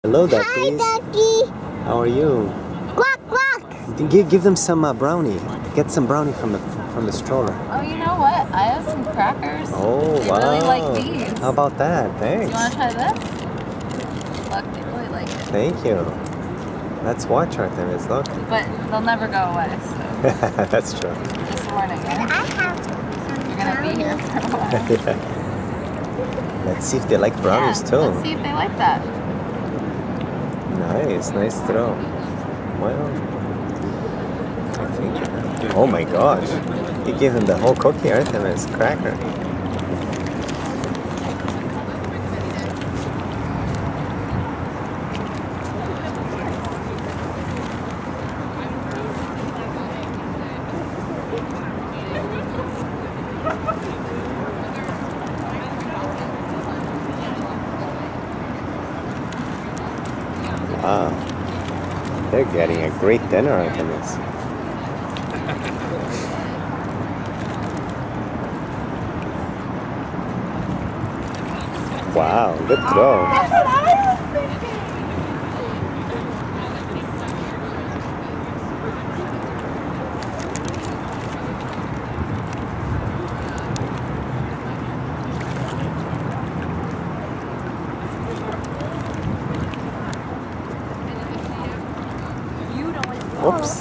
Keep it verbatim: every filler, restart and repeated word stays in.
Hello, Hi, duckies. Ducky. How are you? Quack, quack. Give, give them some uh, brownie. Get some brownie from the from the stroller. Oh, you know what? I have some crackers. Oh, they wow. really like these. How about that? Thanks. Do you want to try this? Look, they really like it. Thank you. Let's watch, Artemis. Look. But they'll never go away, so. That's true. Just warning you. I have some You're going to be here for a while. Yeah. Let's see if they like brownies yeah, too. Let's see if they like that. Nice, nice throw. Well, I think. Oh my gosh. You gave him the whole cookie, Artemis. Cracker. Wow, they're getting a great dinner out of this. Wow, good throw. That's what I was thinking. Oops.